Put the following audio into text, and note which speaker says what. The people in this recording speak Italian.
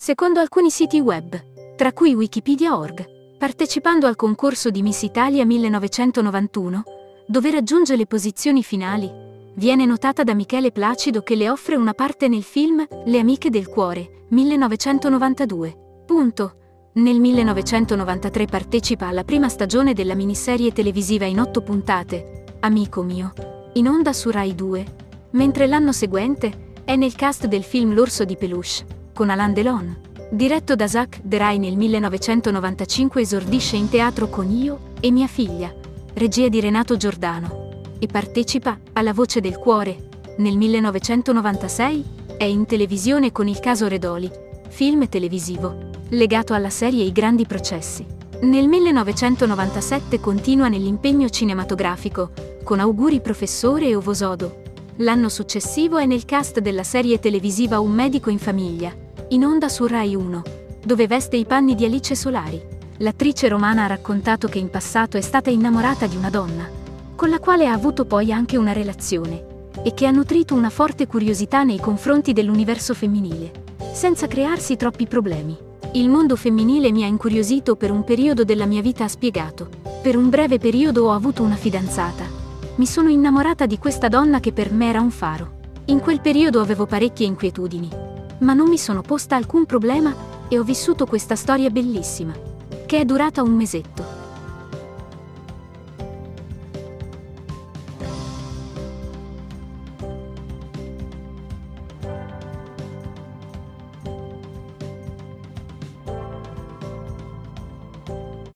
Speaker 1: secondo alcuni siti web, tra cui Wikipedia.org, partecipando al concorso di Miss Italia 1991, dove raggiunge le posizioni finali, viene notata da Michele Placido che le offre una parte nel film Le amiche del cuore, 1992. Nel 1993 partecipa alla prima stagione della miniserie televisiva in 8 puntate, Amico mio, in onda su Rai 2, mentre l'anno seguente è nel cast del film L'orso di peluche, con Alain Delon. Diretto da Jacques Deray, nel 1995 esordisce in teatro con Io e mia figlia, regia di Renato Giordano, e partecipa alla Voce del cuore. Nel 1996 è in televisione con Il caso Redoli, film televisivo legato alla serie I grandi processi. Nel 1997 continua nell'impegno cinematografico con Auguri professore e Ovosodo. L'anno successivo è nel cast della serie televisiva Un medico in famiglia, in onda su Rai 1, dove veste i panni di Alice Solari. L'attrice romana ha raccontato che in passato è stata innamorata di una donna, con la quale ha avuto poi anche una relazione, e che ha nutrito una forte curiosità nei confronti dell'universo femminile, senza crearsi troppi problemi. Il mondo femminile mi ha incuriosito per un periodo della mia vita, ha spiegato. Per un breve periodo ho avuto una fidanzata. Mi sono innamorata di questa donna che per me era un faro. In quel periodo avevo parecchie inquietudini, ma non mi sono posta alcun problema e ho vissuto questa storia bellissima, che è durata un mesetto.